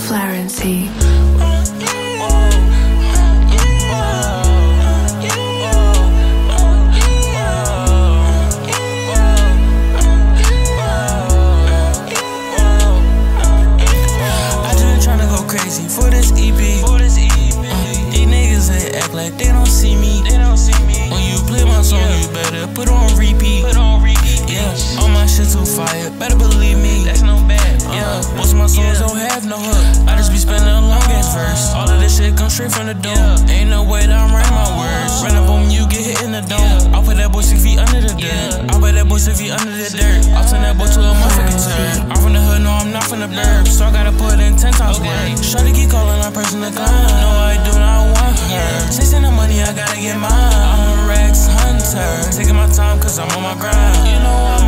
Flarency. Crazy for this EP. These niggas they act like they don't see me. When you play my song, you better put on repeat. Yeah, all my shit too fire, better believe me. That's no bad. Yeah, most of my songs don't have no hook. I just be spending a long ass verse. All of this shit comes straight from the dome. Ain't no way that I'm writing my words. Run up on you, get hit in the dome. I'll put that boy 6 feet under the dirt. I'll put that boy 6 feet under the dirt. I'll turn that boy to a motherfucking turd. I'm from the hood, no, I'm not from the burbs. So I gotta put in 10 times work. Shorty keep calling, I'm pressing the gun. No, I do not want her. Chasing the money, I gotta get mine. I'm a Rex hunter. Taking my time, cause I'm on my grind. You know I'm